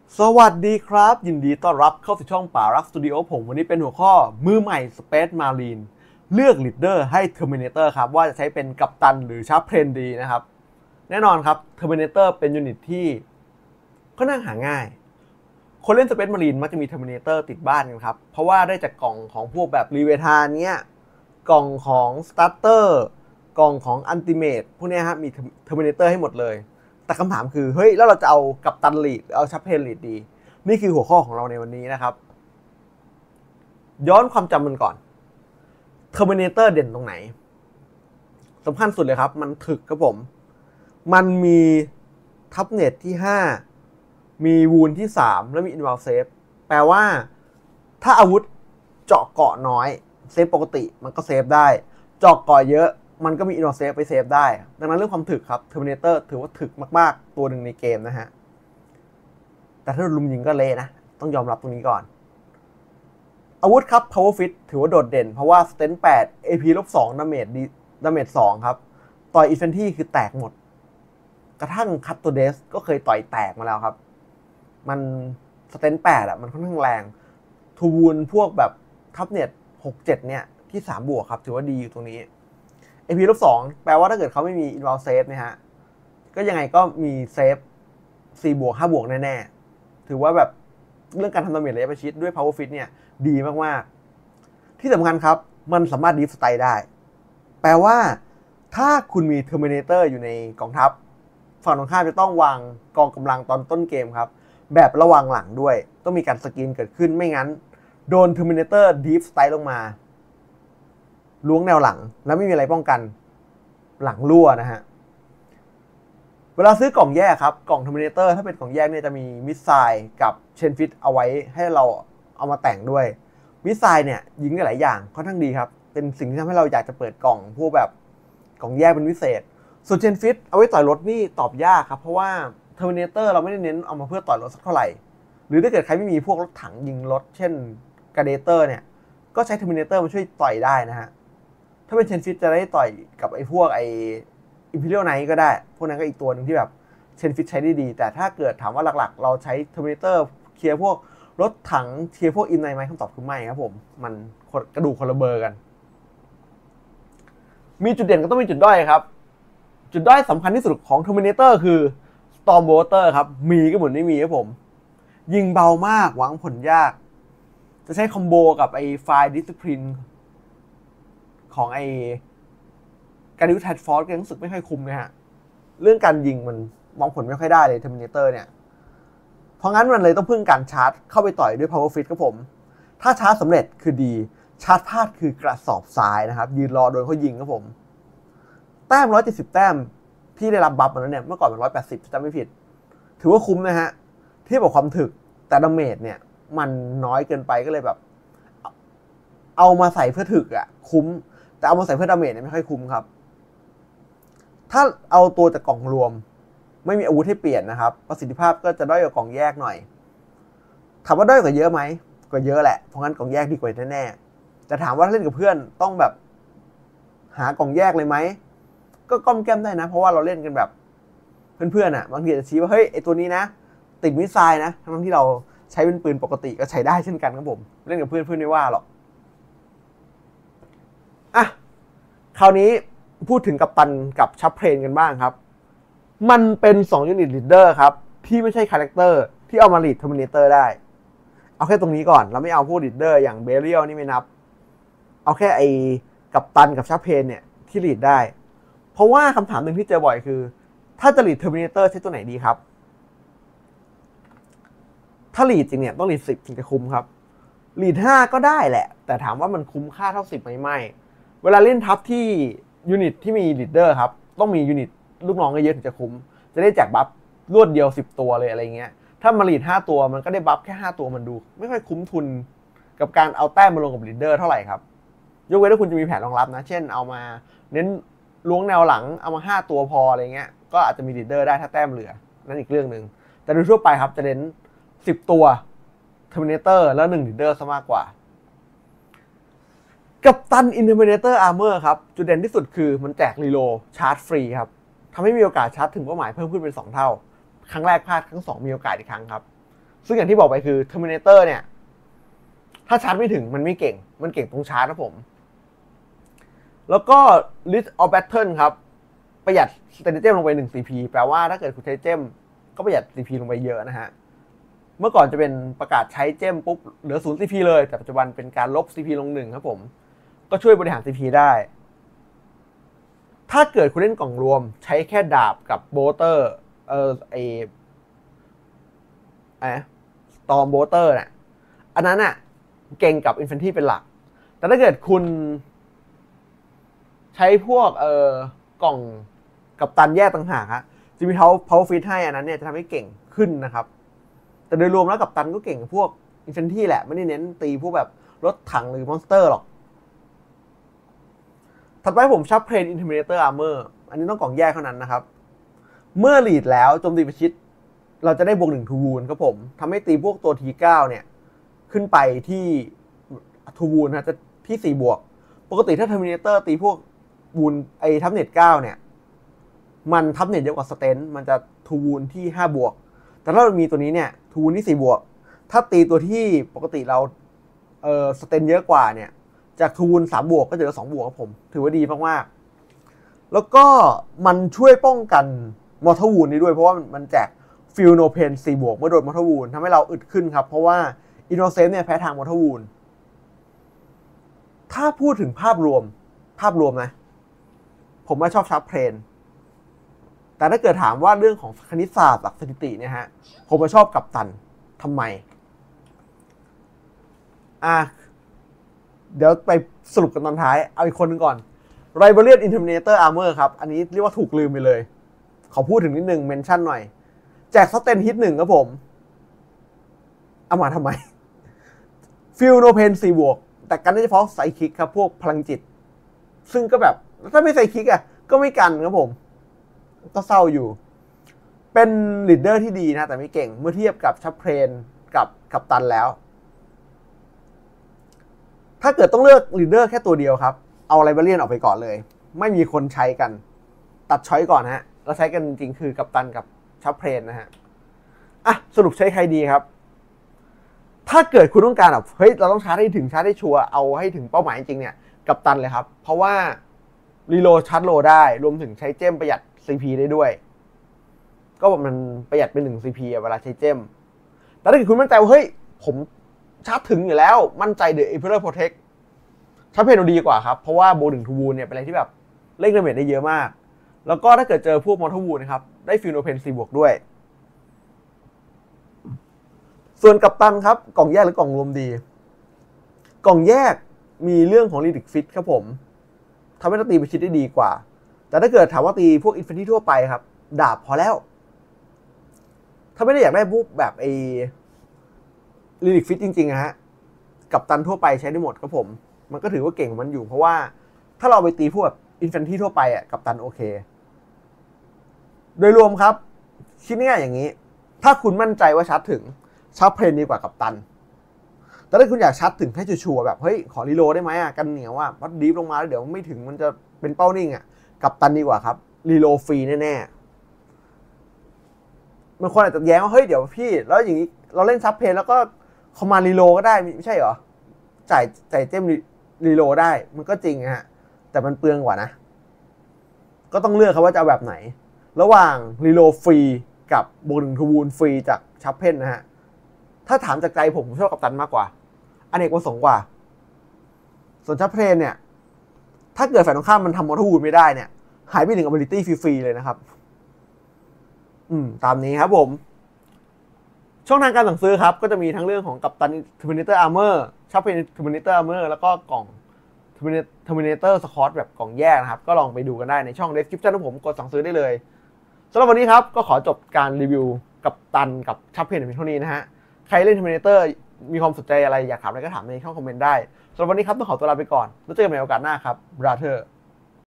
สวัสดีครับยินดีต้อนรับเข้าสู่ช่องป่ารักสตูดิโอผมวันนี้เป็นหัวข้อมือใหม่ Space Marine เลือกลีดเดอร์ให้ Terminator ครับว่าจะใช้เป็นกัปตันหรือชาร์ปเพลนดีนะครับแน่นอนครับ Terminator เป็นยูนิตที่ค่อนข้างหาง่ายคนเล่น Space Marine มักจะมี Terminator ติดบ้านกันครับเพราะว่าได้จากกล่องของพวกแบบรีเวทานเนี้ยกล่องของ Starter กล่องของ Ultimate พวกนี้ครับมี Terminator ให้หมดเลยแต่คำถามคือเฮ้ยแล้วเราจะเอากัปตันลีดหรือเอาชาร์ปเพลนลีดดีนี่คือหัวข้อของเราในวันนี้นะครับย้อนความจำมันก่อน Terminator เด่นตรงไหนสำคัญสุดเลยครับมันถึกครับผมมันมีทับเน็ตที่5มีวูนที่3แล้วมี Inval Safe แปลว่าถ้าอาวุธเจาะเกาะน้อยเซฟปกติมันก็เซฟได้เจาะเกาะเยอะมันก็มี Inval Safe ไปเซฟได้ดังนั้นเรื่องความถึกครับ Terminator ถือว่าถึกมากๆตัวหนึ่งในเกมนะฮะแต่ถ้าลุมยิงก็เละนะต้องยอมรับตรงนี้ก่อนอาวุธครับ Power Fit ถือว่าโดดเด่นเพราะว่า Strength 8 AP -2 Damage 2ครับต่อย Infantry คือแตกหมดกระทั่ง Custodes ก็เคยต่อยแตกมาแล้วครับมัน Strength 8อ่ะมันค่อนข้างแรงทูวูนพวกแบบทับเน็ต6-7เนี่ยที่3บวกครับถือว่าดีอยู่ตรงนี้ AP -2 แปลว่าถ้าเกิดเขาไม่มี Inval Safe นะฮะก็ยังไงก็มีเซฟ4บวก5บวกแน่ๆถือว่าแบบเรื่องการทำดาเมจระยะประชิดด้วย Power Fit เนี่ยดีมากๆที่สำคัญครับมันสามารถดีฟสไตล์ได้แปลว่าถ้าคุณมี Terminator อยู่ในกองทัพฝั่งตรงข้ามจะต้องวางกองกำลังตอนต้นเกมครับแบบระวังหลังด้วยต้องมีการสกรีนเกิดขึ้นไม่งั้นโดน Terminator ดีฟสไตล์ลงมาล้วงแนวหลังแล้วไม่มีอะไรป้องกันหลังรั่วนะฮะเวลาซื้อกล่องแยกครับกล่อง Terminator ถ้าเป็นกล่องแยกเนี่ยจะมีมิสไซล์กับเชนฟิตเอาไว้ให้เราเอามาแต่งด้วยมิสไซล์เนี่ยยิงได้หลายอย่างค่อนข้างดีครับเป็นสิ่งที่ทำให้เราอยากจะเปิดกล่องพวกแบบกล่องแยกเป็นพิเศษส่วนเชนฟิตเอาไว้ต่อยรถนี่ตอบยากครับเพราะว่า Terminator เราไม่ได้เน้นเอามาเพื่อต่อยรถสักเท่าไหร่หรือถ้าเกิดใครไม่มีพวกรถถังยิงรถเช่น Gladiator เนี่ยก็ใช้ Terminator มาช่วยต่อยได้นะฮะถ้าเป็นเชนฟิตจะได้ต่อยกับไอ้พวกImperial Knight ก็ได้พวกนั้นก็อีกตัวหนึ่งที่แบบเชนฟิตใช้ได้ดีแต่ถ้าเกิดถามว่าหลักๆเราใช้ Terminator เคลียร์พวกรถถังเคลียร์พวกอินไนไหมคำตอบคือไม่ครับผมมันกระดูกคนละเบอร์กันมีจุดเด่นก็ต้องมีจุดด้อยครับจุดด้อยสำคัญที่สุดของ Terminator คือ Stormwater ครับมีก็เหมือนไม่มีครับผมยิงเบามากหวังผลยากจะใช้คอมโบกับไอ้ไฟล์ Discipline ของการดิวแทดฟอร์สก็รู้สึกไม่ค่อยคุ้มนะฮะเรื่องการยิงมันมองผลไม่ค่อยได้เลย Terminator เนี่ยเพราะงั้นมันเลยต้องพึ่งการชาร์จเข้าไปต่อยด้วย Power Fit ครับผมถ้าชาร์จสำเร็จคือดีชาร์จพลาดคือกระสอบทรายนะครับยืนรอโดนเขายิงครับผมแต้ม170แต้มที่ได้รับบัฟมาแล้วเนี่ยเมื่อก่อนมัน180จำไม่ผิดถือว่าคุ้มนะฮะเทียบกับความถึกแต่ดาเมจเนี่ยมันน้อยเกินไปก็เลยแบบเอามาใส่เพื่อถึกอ่ะคุ้มแต่เอามาใส่เพื่อดาเมจเนี่ยไม่ค่อยคุ้มครับถ้าเอาตัวจากกล่องรวมไม่มีอาวุธให้เปลี่ยนนะครับประสิทธิภาพก็จะด้อยกว่ากล่องแยกหน่อยถามว่าด้อยกว่าเยอะไหมก็เยอะแหละเพราะงั้นกล่องแยกดีกว่าแน่ๆแต่ถามว่าเล่นกับเพื่อนต้องแบบหากล่องแยกเลยไหมก็ก้อมแก้มได้นะเพราะว่าเราเล่นกันแบบเพื่อนๆอ่ะบางทีจะชี้ว่าเฮ้ยไอตัวนี้นะติดมิสไซล์นะทั้งที่เราใช้เป็นปืนปกติก็ใช้ได้เช่นกันครับผมเล่นกับเพื่อนไม่ว่าหรอกอ่ะคราวนี้พูดถึงกัปตันกับชับเพลนกันบ้างครับมันเป็น2ยูนิตลีดเดอร์ครับที่ไม่ใช่คาแรคเตอร์ที่เอามาลีดเทอร์มินเตอร์ได้เอาแค่ตรงนี้ก่อนเราไม่เอาพวกลีดเดอร์อย่างเบเรียลนี่ไม่นับเอาแค่ไอ้กัปตันกับชับเพลนเนี่ยที่ลีดได้เพราะว่าคำถามหนึ่งที่เจอบ่อยคือถ้าจะลีดเทอร์มินเตอร์ใช้ตัวไหนดีครับถ้าลีดจริงเนี่ยต้องลีด10ถึงจะคุ้มครับลีด5ก็ได้แหละแต่ถามว่ามันคุ้มค่าเท่า10ไหมไม่เวลาเล่นทัพที่ยูนิตที่มีลีดเดอร์ครับต้องมียูนิตลูกน้องเยอะถึงจะคุ้มจะได้แจกบัฟรวดเดียว10ตัวเลยอะไรเงี้ยถ้ามาลีด5ตัวมันก็ได้บัฟแค่5ตัวมันดูไม่ค่อยคุ้มทุนกับการเอาแต้มมาลงกับลีดเดอร์เท่าไหร่ครับยกเว้นถ้าคุณจะมีแผนรองรับนะเช่นเอามาเน้นล้วงแนวหลังเอามา5ตัวพออะไรเงี้ยก็อาจจะมีลีดเดอร์ได้ถ้าแต้มเหลือนั่นอีกเรื่องนึงแต่โดยทั่วไปครับจะเน้น10ตัวTerminator แล้ว1ลีดเดอร์ซะมากกว่ากัปตัน Intimidator Armor ครับจุดเด่นที่สุดคือมันแจกรีโหลดชาร์จฟรีครับทำให้มีโอกาสชาร์จถึงเป้าหมายเพิ่มขึ้นเป็น2เท่าครั้งแรกพลาดครั้ง2มีโอกาสอีกครั้งครับซึ่งอย่างที่บอกไปคือ Terminator เนี่ยถ้าชาร์จไม่ถึงมันไม่เก่งมันเก่งตรงชาร์จนะผมแล้วก็ List of Battle ครับประหยัด Stratagem ลงไป1 CP แปลว่าถ้าเกิดคุณใช้เจมก็ประหยัด CP ลงไปเยอะนะฮะเมื่อก่อนจะเป็นประกาศใช้เจมปุ๊บเหลือ0 CP เลยแต่ปัจจุบันเป็นการลบ CP ลง1ครับผมก็ช่วยบริหาร CP ได้ถ้าเกิดคุณเล่นกล่องรวมใช้แค่ดาบกับโบเตอร์สตอร์มโบเตอร์เนี่ยอันนั้นน่ะเก่งกับอินแฟนทรีเป็นหลักแต่ถ้าเกิดคุณใช้พวกกล่องกับตันแยกต่างหากฮะจะมีpower fit ให้อันนั้นเนี่ยจะทำให้เก่งขึ้นนะครับแต่โดยรวมแล้วกับตันก็เก่งพวกอินแฟนทรีแหละไม่ได้เน้นตีพวกแบบรถถังหรือมอนสเตอร์หรอกถัดไปผมชับเพลน Intimidator Armor อันนี้ต้องกล่องแยกเท่านั้นนะครับเมื่อลีดแล้วโจมตีประชิดเราจะได้บวก1 ทูวูนครับผมทำให้ตีพวกตัว T9 เนี่ยขึ้นไปที่ทูวูนนะจะที่4 บวกปกติถ้า Terminator ตีพวกวูนทับเน็ต9เนี่ยมันทับเน็ตเยอะกว่าสเตนมันจะทูวูนที่5 บวกแต่ถ้าเรามีตัวนี้เนี่ยทูวูนที่4 บวกถ้าตีตัวที่ปกติเราสเตนเยอะกว่าเนี่ยจากทูวูน3 บวกก็จะเหลือ2 บวกครับผมถือว่าดีมากๆแล้วก็มันช่วยป้องกันมอร์ทัลวูนนี้ด้วยเพราะว่ามันแจกฟิลโนเพน4 บวกเมื่อโดนมอร์ทัลวูนทำให้เราอึดขึ้นครับเพราะว่าอินโนเซนต์เนี่ยแพ้ทางมอร์ทัลวูนถ้าพูดถึงภาพรวมนะผมว่าชอบชับเพลนแต่ถ้าเกิดถามว่าเรื่องของคณิตศาสตร์หลักสถิติเนี่ยฮะผมชอบกัปตันทำไมเดี๋ยวไปสรุปกันตอนท้ายเอาอีกคนหนึ่งก่อน Riberian Intimidator Armor ครับอันนี้เรียกว่าถูกลืมไปเลยขอพูดถึงนิดนึงเมนชั่นหน่อยแจกสเตนฮิต1ครับผมเอามาทำไมฟิลโนเพน4 บวกแต่กันได้เฉพาะไซคิกครับพวกพลังจิตซึ่งก็แบบถ้าไม่ไซคิกก็ไม่กันครับผมก็เศร้าอยู่เป็นลีดเดอร์ที่ดีนะแต่ไม่เก่งเมื่อเทียบกับชับเพลนกับกัปตันแล้วถ้าเกิดต้องเลือกลีดเดอร์แค่ตัวเดียวครับเอาไลเบเรียนออกไปก่อนเลยไม่มีคนใช้กันตัดช้อยก่อนฮะแล้วใช้กันจริงคือกัปตันกับชับเพลนนะฮะสรุปใช้ใครดีครับถ้าเกิดคุณต้องการแบบเฮ้ยเราต้องชาร์จให้ถึงชาร์จให้ชัวร์เอาให้ถึงเป้าหมายจริงเนี่ยกัปตันเลยครับเพราะว่ารีโหลดชาร์จโลได้รวมถึงใช้เจมประหยัด CP ได้ด้วยก็มันประหยัดเป็น1 CP เวลาใช้เจมแต่ถ้าเกิดคุณมั่นใจว่าเฮ้ยผมชาร์จถึงอยู่แล้วมั่นใจเดอะ Imperial Protect ชาร์จเพลนดีกว่าครับเพราะว่าโบ1 ทูวูนเนี่ยเป็นอะไรที่แบบเล่นดาเมจได้เยอะมากแล้วก็ถ้าเกิดเจอพวกมอร์ทัลวูนนะครับได้ฟิลโนเพน4 บวกด้วยส่วนกัปตันครับกล่องแยกหรือกล่องรวมดีกล่องแยกมีเรื่องของรีดิกฟิตครับผมทำให้เราตีประชิดได้ดีกว่าแต่ถ้าเกิดถามว่าตีพวกอินฟินิตี้ทั่วไปครับดาบพอแล้วถ้าไม่ได้อยากได้พวกแบบรีดิกฟิตจริงๆฮะกัปตันทั่วไปใช้ได้หมดครับผมมันก็ถือว่าเก่งของมันอยู่เพราะว่าถ้าเราไปตีพวกแบบอินฟินิตี้ทั่วไปกัปตันโอเคโดยรวมครับคิดง่ายๆอย่างนี้ถ้าคุณมั่นใจว่าชาร์จถึงชาร์จเพลนดีกว่ากัปตันแต่ถ้าคุณอยากชาร์จถึงให้ชัวร์แบบเฮ้ยขอรีโหลดได้ไหมกันเหนียววัดดีฟลงมาแล้วเดี๋ยวไม่ถึงมันจะเป็นเป้านิ่งกัปตันดีกว่าครับรีโหลดฟรีแน่ๆบางคนอาจจะแย้งว่าเฮ้ยเดี๋ยวพี่แล้วอย่างนี้เราเล่นซับเพลนแล้วก็คอมมานด์รีโหลดก็ได้ไม่ใช่เหรอจ่ายเจมรีโหลดได้มันก็จริงฮะแต่มันเปลืองกว่านะก็ต้องเลือกครับว่าจะเอาแบบไหนระหว่างรีโหลดฟรีกับบวก1 ทูวูนฟรีจากชับเพนนะฮะถ้าถามจากใจผมชอบกัปตันมากกว่าอเนกประสงค์กว่าส่วนชับเพลนเนี่ยถ้าเกิดฝ่ายตรงข้ามมันทำมอร์ทัลวูนไม่ได้เนี่ยหายไป1 ability ฟรีๆเลยนะครับตามนี้ครับผมช่องทางการสั่งซื้อครับก็จะมีทั้งเรื่องของกัปตัน Terminator Armor ชับเพลน Terminator Armor แล้วก็กล่อง Terminator Squad แบบกล่องแยกนะครับก็ลองไปดูกันได้ในช่อง description ของผมกดสั่งซื้อได้เลยสำหรับวันนี้ครับก็ขอจบการรีวิวกัปตันกับชับเพลนเพียงเท่านี้นะฮะใครเล่น Terminator มีความสนใจอะไรอยากถามอะไรก็ถามในช่องคอมเมนต์ได้สำหรับวันนี้ครับต้องขอตัวลาไปก่อนแล้วเจอกันใหม่โอกาสหน้าครับ Brother